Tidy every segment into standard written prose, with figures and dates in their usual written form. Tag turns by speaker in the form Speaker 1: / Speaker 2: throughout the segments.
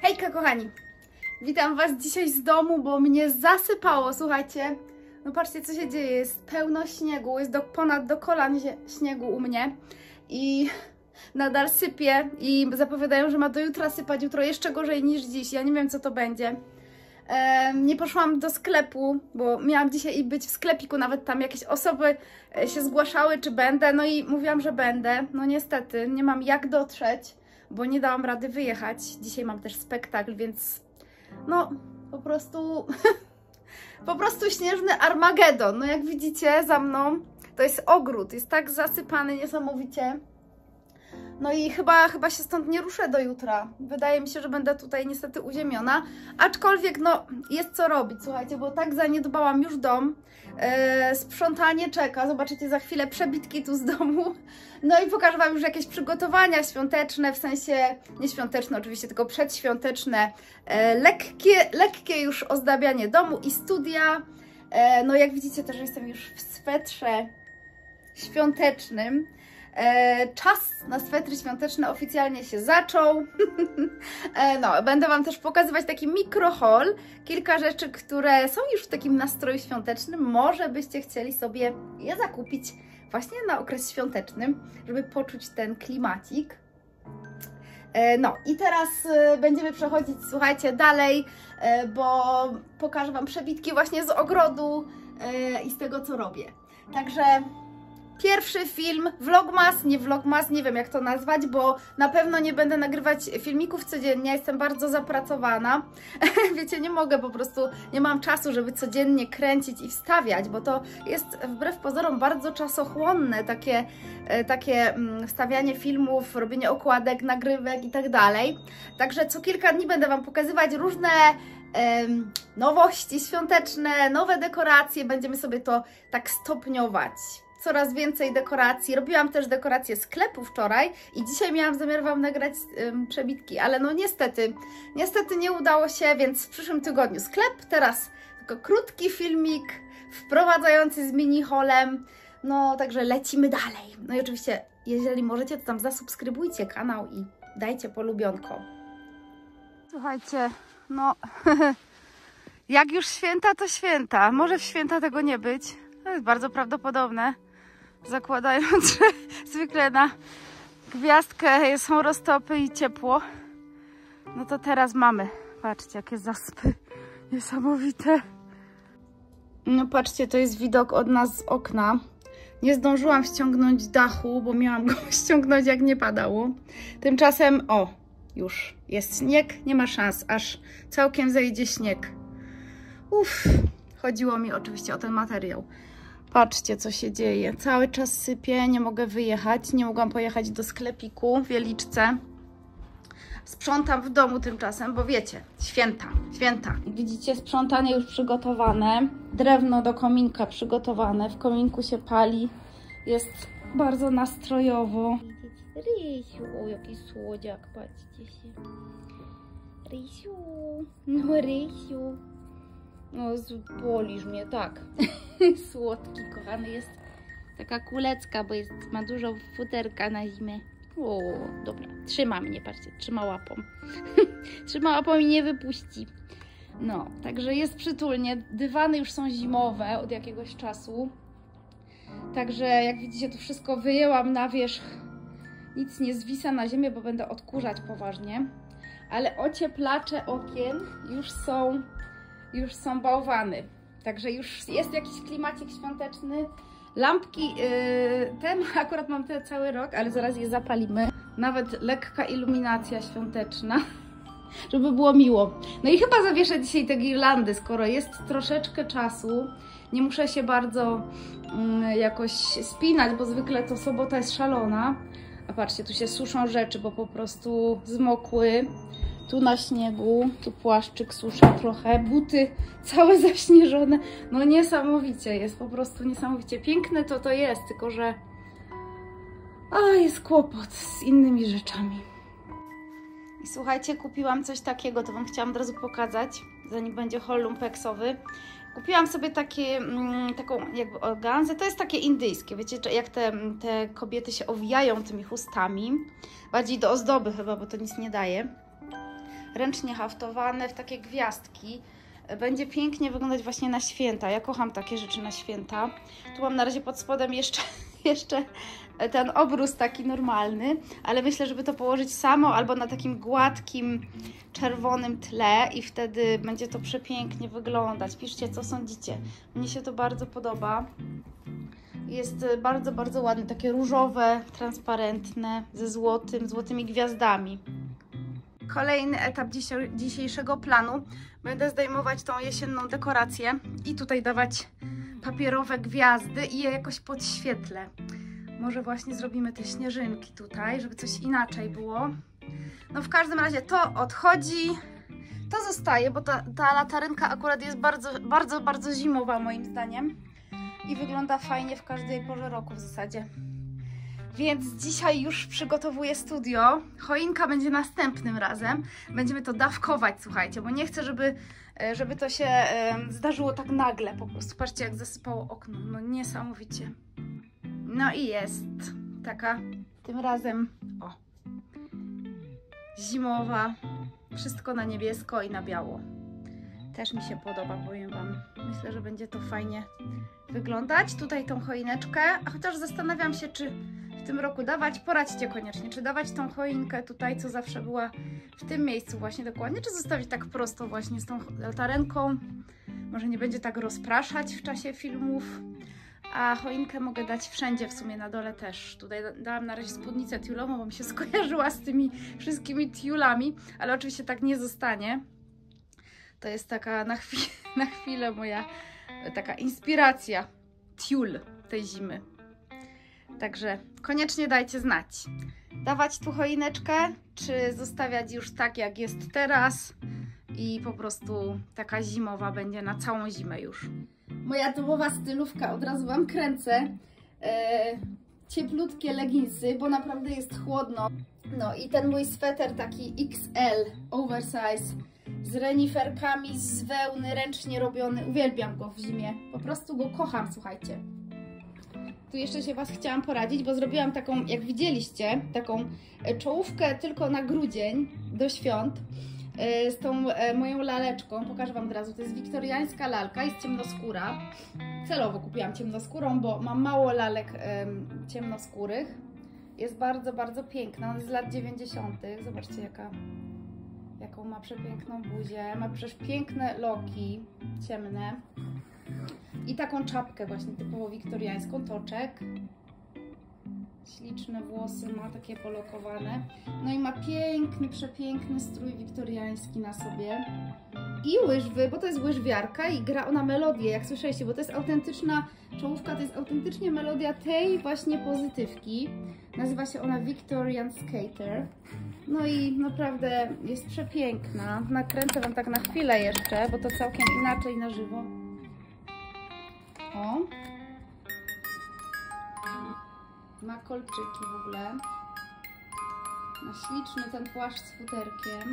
Speaker 1: Hejka kochani, witam was dzisiaj z domu, bo mnie zasypało, słuchajcie. No patrzcie co się dzieje, jest pełno śniegu, jest ponad do kolan śniegu u mnie i nadal sypie i zapowiadają, że ma do jutra sypać, jutro jeszcze gorzej niż dziś, ja nie wiem co to będzie. Nie poszłam do sklepu, bo miałam dzisiaj być w sklepiku, nawet tam jakieś osoby się zgłaszały, czy będę, no i mówiłam, że będę. No niestety, nie mam jak dotrzeć, bo nie dałam rady wyjechać. Dzisiaj mam też spektakl, więc no po prostu, po prostu śnieżny Armagedon. No jak widzicie za mną, to jest ogród, jest tak zasypany niesamowicie. No i chyba się stąd nie ruszę do jutra. Wydaje mi się, że będę tutaj niestety uziemiona. Aczkolwiek no jest co robić, słuchajcie, bo tak zaniedbałam już dom. Sprzątanie czeka, zobaczycie za chwilę przebitki tu z domu. No i pokażę wam już jakieś przygotowania świąteczne, w sensie nie świąteczne oczywiście, tylko przedświąteczne. Lekkie już ozdabianie domu i studia. No jak widzicie też jestem już w swetrze świątecznym. Czas na swetry świąteczne oficjalnie się zaczął. No, będę wam też pokazywać taki mikrohaul, kilka rzeczy, które są już w takim nastroju świątecznym. Może byście chcieli sobie je zakupić właśnie na okres świąteczny, żeby poczuć ten klimacik. No i teraz będziemy przechodzić, słuchajcie, dalej, bo pokażę wam przebitki właśnie z ogrodu i z tego, co robię. Także pierwszy film, vlogmas, nie wiem jak to nazwać, bo na pewno nie będę nagrywać filmików codziennie, jestem bardzo zapracowana. Wiecie, nie mogę po prostu, nie mam czasu, żeby codziennie kręcić i wstawiać, bo to jest wbrew pozorom bardzo czasochłonne, takie wstawianie filmów, robienie okładek, nagrywek i tak dalej. Także co kilka dni będę wam pokazywać różne nowości świąteczne, nowe dekoracje, będziemy sobie to tak stopniować. Coraz więcej dekoracji. Robiłam też dekoracje sklepu wczoraj i dzisiaj miałam zamiar wam nagrać przebitki, ale no niestety nie udało się, więc w przyszłym tygodniu sklep, teraz tylko krótki filmik wprowadzający z mini-haulem. No także lecimy dalej. No i oczywiście, jeżeli możecie, to tam zasubskrybujcie kanał i dajcie polubionko. Słuchajcie, no jak już święta, to święta. Może w święta tego nie być. To jest bardzo prawdopodobne. Zakładając, że zwykle na gwiazdkę są roztopy i ciepło. No to teraz mamy. Patrzcie, jakie zaspy. Niesamowite. No patrzcie, to jest widok od nas z okna. Nie zdążyłam ściągnąć dachu, bo miałam go ściągnąć jak nie padało. Tymczasem, o, już jest śnieg. Nie ma szans, aż całkiem zejdzie śnieg. Uff, chodziło mi oczywiście o ten materiał. Patrzcie, co się dzieje. Cały czas sypie, nie mogę wyjechać. Nie mogłam pojechać do sklepiku w Wieliczce. Sprzątam w domu tymczasem, bo wiecie, święta. Widzicie, sprzątanie już przygotowane. Drewno do kominka przygotowane. W kominku się pali. Jest bardzo nastrojowo. Rysiu, o jaki słodziak, patrzcie się. Rysiu, no Rysiu. No, polisz mnie, tak. Słodki, kochany jest. Taka kulecka, bo ma dużo futerka na zimę. O, dobra. Trzyma mnie, patrzcie, trzyma łapą. Trzyma łapą i nie wypuści. No, także jest przytulnie. Dywany już są zimowe od jakiegoś czasu. Także jak widzicie, tu wszystko wyjęłam na wierzch. Nic nie zwisa na ziemię, bo będę odkurzać poważnie. Ale ocieplacze okien już są bałwany. Także już jest jakiś klimacik świąteczny. Lampki, ten akurat mam te cały rok, ale zaraz je zapalimy. Nawet lekka iluminacja świąteczna, żeby było miło. No i chyba zawieszę dzisiaj te girlandy, skoro jest troszeczkę czasu. Nie muszę się bardzo jakoś spinać, bo zwykle to sobota jest szalona. A patrzcie, tu się suszą rzeczy, bo po prostu zmokły. Tu na śniegu, tu płaszczyk suszę trochę, buty całe zaśnieżone. No niesamowicie jest, po prostu niesamowicie. Piękne to jest, tylko że jest kłopot z innymi rzeczami. I słuchajcie, kupiłam coś takiego, to wam chciałam od razu pokazać, zanim będzie haul lumpeksowy. Kupiłam sobie taką jakby organzę, to jest takie indyjskie, wiecie, jak te kobiety się owijają tymi chustami. Bardziej do ozdoby chyba, bo to nic nie daje. ręcznie haftowane w takie gwiazdki. Będzie pięknie wyglądać właśnie na święta. Ja kocham takie rzeczy na święta. Tu mam na razie pod spodem jeszcze ten obrus taki normalny, ale myślę, żeby to położyć samo albo na takim gładkim, czerwonym tle i wtedy będzie to przepięknie wyglądać. Piszcie, co sądzicie. Mnie się to bardzo podoba. Jest bardzo, bardzo ładne, takie różowe, transparentne, ze złotymi gwiazdami. Kolejny etap dzisiejszego planu. Będę zdejmować tą jesienną dekorację i tutaj dawać papierowe gwiazdy i je jakoś podświetlę. Może właśnie zrobimy te śnieżynki tutaj, żeby coś inaczej było. No w każdym razie to odchodzi, to zostaje, bo ta latarynka akurat jest bardzo, bardzo, bardzo zimowa moim zdaniem i wygląda fajnie w każdej porze roku w zasadzie. Więc dzisiaj już przygotowuję studio. Choinka będzie następnym razem. Będziemy to dawkować, słuchajcie, bo nie chcę, żeby to się zdarzyło tak nagle po prostu. Patrzcie, jak zasypało okno. No niesamowicie. No i jest taka tym razem zimowa. Wszystko na niebiesko i na biało. Też mi się podoba, powiem Wam. Myślę, że będzie to fajnie wyglądać. Tutaj tą choineczkę, a chociaż zastanawiam się, czy w tym roku dawać, poradźcie koniecznie, czy dawać tą choinkę tutaj, co zawsze była w tym miejscu właśnie dokładnie, czy zostawić tak prosto właśnie z tą latarenką. Może nie będzie tak rozpraszać w czasie filmów, a choinkę mogę dać wszędzie w sumie, na dole też. Tutaj dałam na razie spódnicę tiulową, bo mi się skojarzyła z tymi wszystkimi tiulami, ale oczywiście tak nie zostanie. To jest taka na chwilę moja taka inspiracja tiul tej zimy. Także koniecznie dajcie znać. Dawać tu choineczkę, czy zostawiać już tak, jak jest teraz i po prostu taka zimowa będzie na całą zimę już. Moja domowa stylówka, od razu Wam kręcę. Cieplutkie leginsy, bo naprawdę jest chłodno. No i ten mój sweter taki XL, oversize, z reniferkami, z wełny, ręcznie robiony. Uwielbiam go w zimie. Po prostu go kocham, słuchajcie. Tu jeszcze się Was chciałam poradzić, bo zrobiłam taką, jak widzieliście, taką czołówkę tylko na grudzień do świąt z tą moją laleczką. Pokażę Wam od razu. To jest wiktoriańska lalka, jest ciemnoskóra. Celowo kupiłam ciemnoskórą, bo mam mało lalek ciemnoskórych. Jest bardzo, bardzo piękna. Ona jest z lat 90. Zobaczcie, jaką ma przepiękną buzię. Ma przecież piękne loki ciemne. I taką czapkę właśnie typowo wiktoriańską, toczek. Śliczne włosy ma, takie polokowane. No i ma piękny, przepiękny strój wiktoriański na sobie. I łyżwy, bo to jest łyżwiarka i gra ona melodię, jak słyszeliście, bo to jest autentyczna czołówka, to jest autentycznie melodia tej właśnie pozytywki. Nazywa się ona Victorian Skater. No i naprawdę jest przepiękna. Nakręcę Wam tak na chwilę jeszcze, bo to całkiem inaczej na żywo. O! Ma kolczyki w ogóle. Ma śliczny ten płaszcz z futerkiem.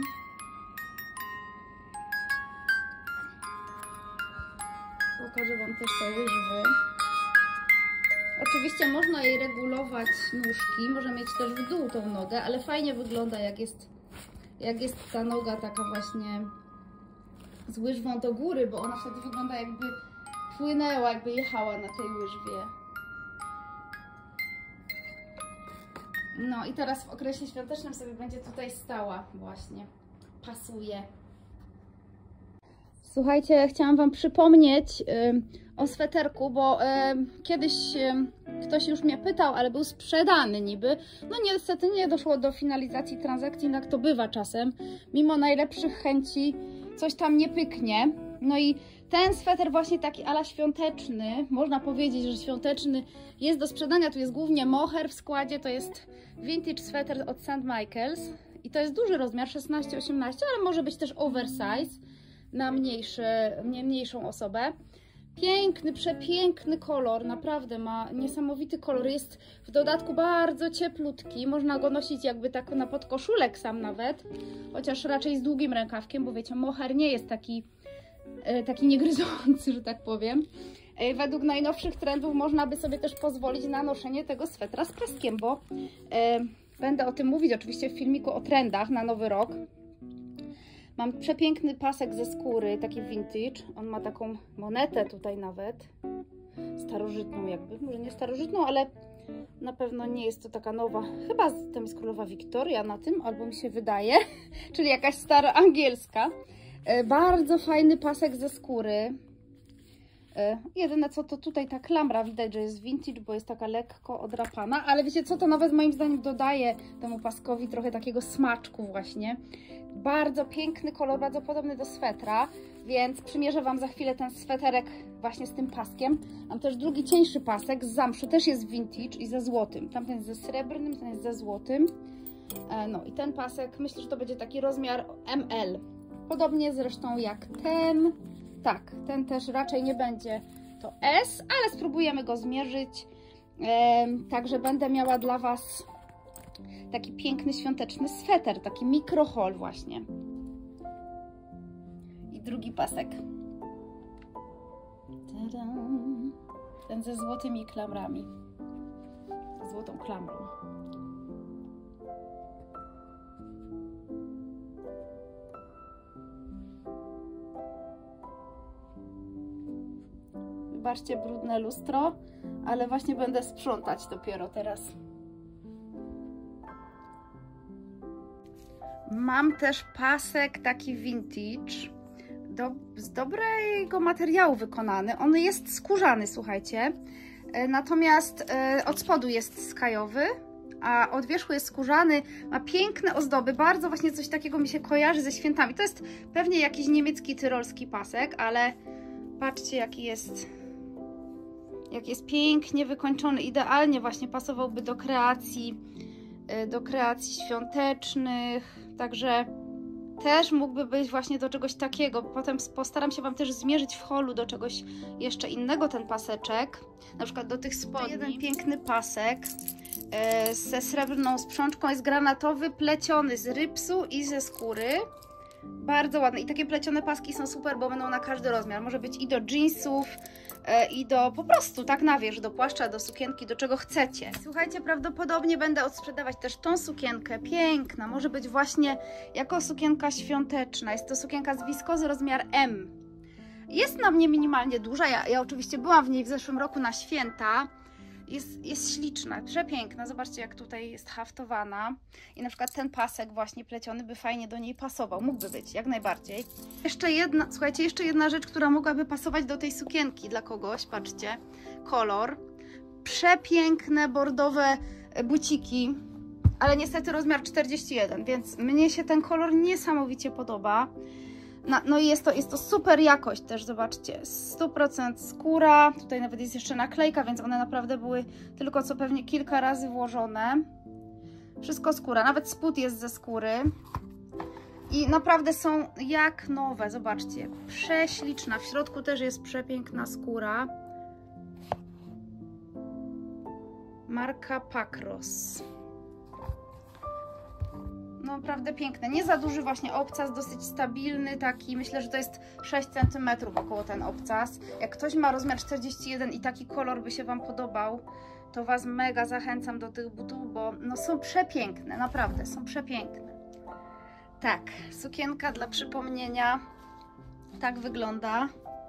Speaker 1: Pokażę Wam też te łyżwy. Oczywiście można jej regulować nóżki, może mieć też w dół tą nogę, ale fajnie wygląda, jak jest ta noga taka właśnie z łyżwą do góry, bo ona wtedy wygląda, jakby płynęła, jakby jechała na tej łyżwie. No i teraz w okresie świątecznym sobie będzie tutaj stała właśnie. Pasuje. Słuchajcie, chciałam Wam przypomnieć o sweterku, bo kiedyś ktoś już mnie pytał, ale był sprzedany niby. No niestety nie doszło do finalizacji transakcji, tak to bywa czasem. Mimo najlepszych chęci coś tam nie pyknie. No i ten sweter właśnie taki ala świąteczny, można powiedzieć, że świąteczny, jest do sprzedania. Tu jest głównie mohair w składzie, to jest vintage sweter od St. Michael's. I to jest duży rozmiar, 16-18, ale może być też oversize na mniejszą osobę. Piękny, przepiękny kolor, naprawdę ma niesamowity kolor. Jest w dodatku bardzo cieplutki, można go nosić jakby tak na podkoszulek sam nawet, chociaż raczej z długim rękawkiem, bo wiecie, mohair nie jest taki niegryzący, że tak powiem. Według najnowszych trendów można by sobie też pozwolić na noszenie tego swetra z paskiem, bo będę o tym mówić oczywiście w filmiku o trendach na nowy rok. Mam przepiękny pasek ze skóry, taki vintage. On ma taką monetę tutaj nawet. Starożytną jakby. Może nie starożytną, ale na pewno nie jest to taka nowa. Chyba tam jest królowa Wiktoria na tym, albo mi się wydaje. Czyli jakaś staroangielska. Bardzo fajny pasek ze skóry. Jedyne co to tutaj ta klamra, widać, że jest vintage, bo jest taka lekko odrapana, ale wiecie co, to nawet moim zdaniem dodaje temu paskowi trochę takiego smaczku właśnie. Bardzo piękny kolor, bardzo podobny do swetra, więc przymierzę Wam za chwilę ten sweterek właśnie z tym paskiem. Mam też drugi cieńszy pasek z zamszu, też jest vintage i ze złotym. Tamten jest ze srebrnym, ten jest ze złotym. No i ten pasek, myślę, że to będzie taki rozmiar ML. Podobnie zresztą jak ten. Tak, ten też raczej nie będzie to S, ale spróbujemy go zmierzyć. Także będę miała dla Was taki piękny świąteczny sweter, taki mikrohol właśnie. I drugi pasek. Tadam. Ten ze złotymi klamrami. Ze złotą klamrą. Wybaczcie brudne lustro, ale właśnie będę sprzątać dopiero teraz. Mam też pasek taki vintage, z dobrego materiału wykonany. On jest skórzany, słuchajcie. Natomiast od spodu jest skajowy, a od wierzchu jest skórzany. Ma piękne ozdoby, bardzo właśnie coś takiego mi się kojarzy ze świętami. To jest pewnie jakiś niemiecki, tyrolski pasek, ale patrzcie jaki jest pięknie wykończony, idealnie właśnie pasowałby do kreacji świątecznych, także też mógłby być właśnie do czegoś takiego. Potem postaram się Wam też zmierzyć w holu do czegoś jeszcze innego ten paseczek, na przykład do tych spodni. Jeden piękny pasek ze srebrną sprzączką, jest granatowy, pleciony z rypsu i ze skóry. Bardzo ładne i takie plecione paski są super, bo będą na każdy rozmiar. Może być i do jeansów, i do po prostu tak na wierzch, do płaszcza, do sukienki, do czego chcecie. Słuchajcie, prawdopodobnie będę odsprzedawać też tą sukienkę, piękna, może być właśnie jako sukienka świąteczna. Jest to sukienka z wiskozy rozmiar M. Jest na mnie minimalnie duża, ja oczywiście byłam w niej w zeszłym roku na święta. Jest śliczna, przepiękna. Zobaczcie, jak tutaj jest haftowana. I na przykład ten pasek właśnie pleciony by fajnie do niej pasował. Mógłby być, jak najbardziej. Słuchajcie, jeszcze jedna rzecz, która mogłaby pasować do tej sukienki dla kogoś. Patrzcie, kolor. Przepiękne, bordowe buciki. Ale niestety rozmiar 41, więc mnie się ten kolor niesamowicie podoba. No i jest to super jakość też, zobaczcie, 100% skóra, tutaj nawet jest jeszcze naklejka, więc one naprawdę były tylko co pewnie kilka razy włożone. Wszystko skóra, nawet spód jest ze skóry i naprawdę są jak nowe, zobaczcie, prześliczna, w środku też jest przepiękna skóra. Marka Pacros. No naprawdę piękne, nie za duży właśnie obcas, dosyć stabilny taki, myślę, że to jest 6 cm około ten obcas. Jak ktoś ma rozmiar 41 i taki kolor by się Wam podobał, to Was mega zachęcam do tych butów, bo no są przepiękne, naprawdę są przepiękne. Tak, sukienka dla przypomnienia tak wygląda.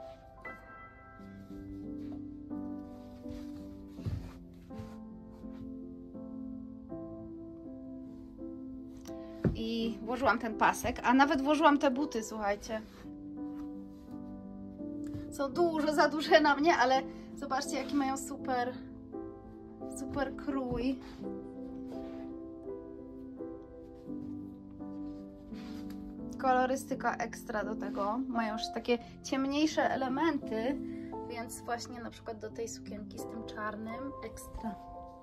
Speaker 1: I włożyłam ten pasek, a nawet włożyłam te buty, słuchajcie. Są za duże na mnie, ale zobaczcie, jaki mają super krój. Kolorystyka ekstra do tego. Mają już takie ciemniejsze elementy, więc właśnie na przykład do tej sukienki z tym czarnym ekstra.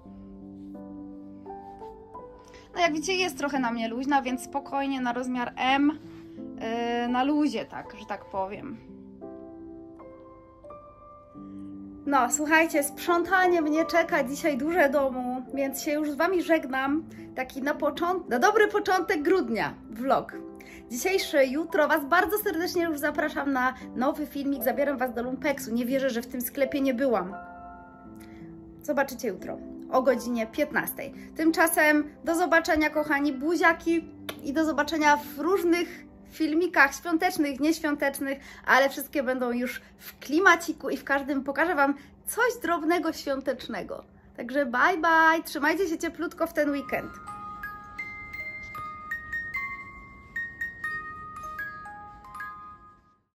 Speaker 1: No jak widzicie, jest trochę na mnie luźna, więc spokojnie na rozmiar M, na luzie, tak, że tak powiem. No, słuchajcie, sprzątanie mnie czeka dzisiaj duże domu, więc się już z Wami żegnam. Taki na dobry początek grudnia vlog. Dzisiejszy, jutro Was bardzo serdecznie już zapraszam na nowy filmik. Zabieram Was do Lumpeksu. Nie wierzę, że w tym sklepie nie byłam. Zobaczycie jutro o godzinie 15. Tymczasem do zobaczenia, kochani buziaki, i do zobaczenia w różnych filmikach świątecznych, nieświątecznych, ale wszystkie będą już w klimaciku i w każdym pokażę Wam coś drobnego świątecznego. Także bye bye, trzymajcie się cieplutko w ten weekend.